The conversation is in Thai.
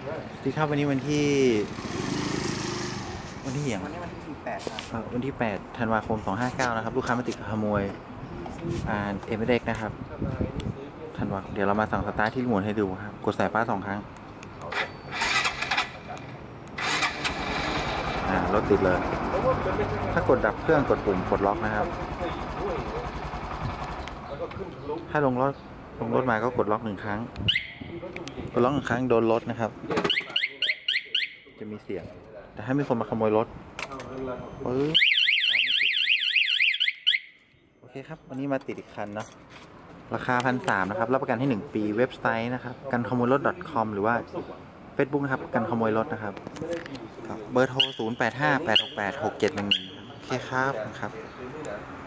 ที่ครับวันนี้วันที่อย่างวันนี้วันที่8ครับวันที่8ธันวาคม259นะครับลูกค้ามาติดขโมยเอ็มเด็กนะครับธันวาเดี๋ยวเรามาสั่งสตาร์ทที่รีโมทให้ดูครับกดสายฟ้า2 ครั้งรถติดเลยถ้ากดดับเครื่องกดปุ่มปลดล็อกนะครับถ้าลงรถมาก็กดล็อก1 ครั้งกดล็อก1 ครั้งโดนรถนะครับจะมีเสียงแต่ให้มีคนมาขโมยรถปึ๊บโอเคครับวันนี้มาติดอีกคันเนาะราคา1,300นะครับรับประกันให้1 ปีเว็บไซต์นะครับกันขโมยรถ .com หรือว่า Facebook นะครับกันขโมยรถนะครับเบอร์โทร0858686711โอเคครับ